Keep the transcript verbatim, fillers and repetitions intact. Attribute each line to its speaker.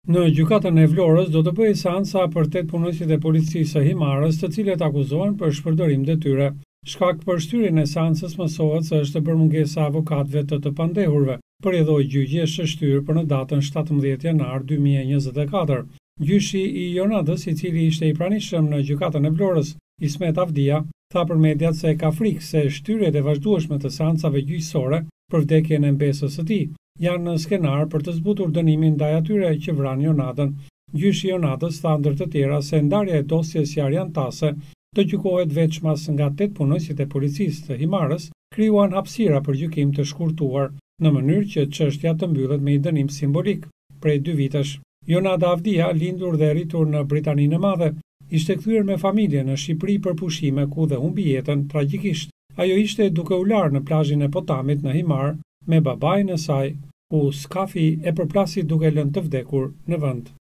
Speaker 1: Në gjykatën e Vlorës do të bëhej seanca për tetë punonësit e policisë së Himarës, të cilët akuzohen për shpërdorim detyre. Shkak për shtyrjen e seancës mësohet se është për mungesa e avokatëve të të pandehurve. Përjedhoi gjyqi është shtyrë për në datën shtatëmbëdhjetë janar dy mijë e njëzet e katër. Gjyshi i Jonadës, i cili ishte i pranishëm në gjykatën e Vlorës, Ismet Avdia, tha për mediat se ka frikë se shtyrjet e vazhdueshme të seancave gjyqësore për vdekjen e mbesës së tij janë në skenar për të zbutur dënimin ndaj atyre që vranë Jonadën. Gjyshi i Jonadës tha ndër të tjera se ndarja e dosjes si ariantase të gjykohet veçmas nga tetë punonësit e policisë të Himarës krijuan hapësira për gjykim të shkurtuar, në mënyrë që çështja të mbyllet me një dënim simbolik prej dy vitesh. Jonada Avdia, lindur dhe rritur në Britaninë e Madhe, ishte kthyer me familje në Shqipëri për pushime ku dhe humbi jetën tragjikisht. Ajo ishte duke u larë në plazhin e Potamit në Himar me babain e saj, ku skafi e përplasi duke lënë të vdekur në vend.